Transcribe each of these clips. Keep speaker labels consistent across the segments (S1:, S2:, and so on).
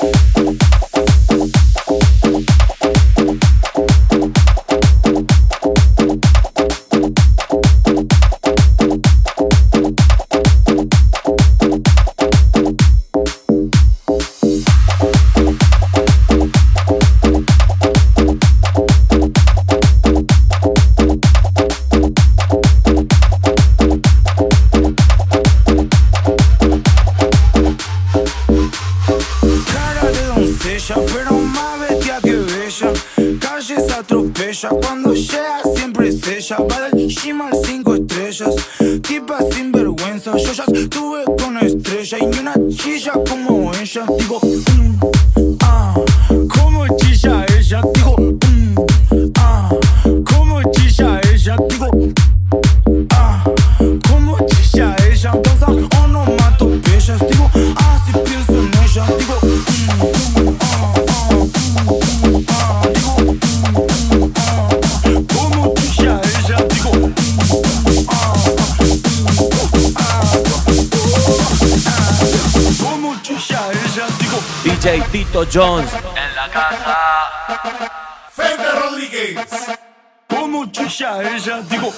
S1: Pero más bestia que bella, calles atropella, cuando llega siempre es ella. Va del gym al 5 estrellas, tipa sin vergüenza. Yo ya estuve con estrella y ni una chilla como ella. Digo, como chilla ella. Digo, como chilla ella. Digo, como chilla ella. Pausa o no mato bellas. Digo, si pienso en ella. Digo,
S2: DJ Tito Jones
S3: en la casa.
S4: Fender Rodríguez.
S1: como chilla ella, digo.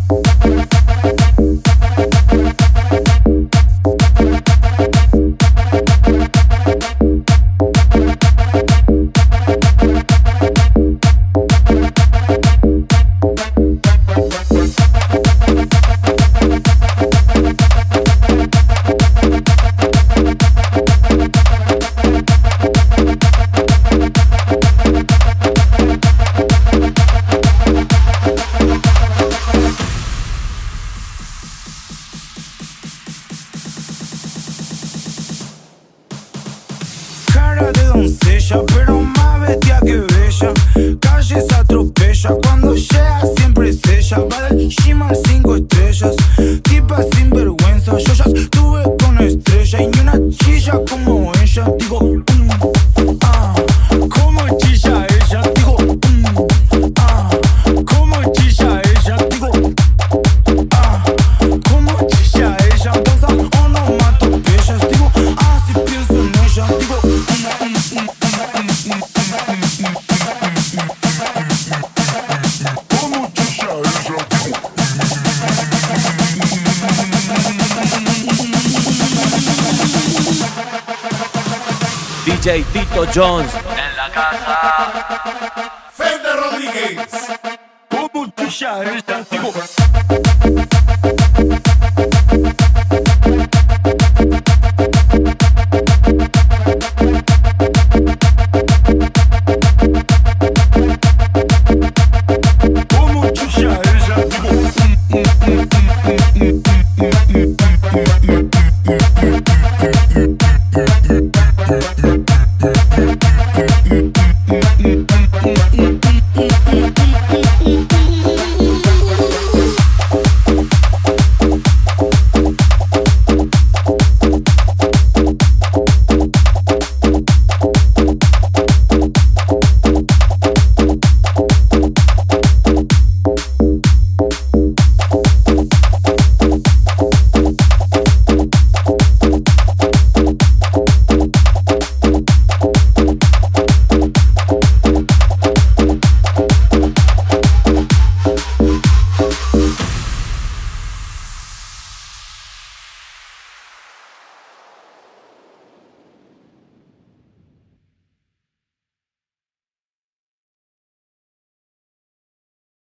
S1: Cara de doncella, pero más bestia que bella, calles atropella, cuando llega siempre es ella. Va del gym al 5 estrellas, tipa sin vergüenza. Yo ya estuve con estrella y ni una chilla como ella. Digo, como chilla ella. Digo, como chilla ella. Digo, como chilla ella. Pausa o no mato bellas. Digo, si pienso en ella. Digo, como chilla ella.
S2: DJ Tito Jones
S3: En la casa.
S4: Fender Rodríguez.
S1: Como chilla ella. Digo, como chilla ella. Digo,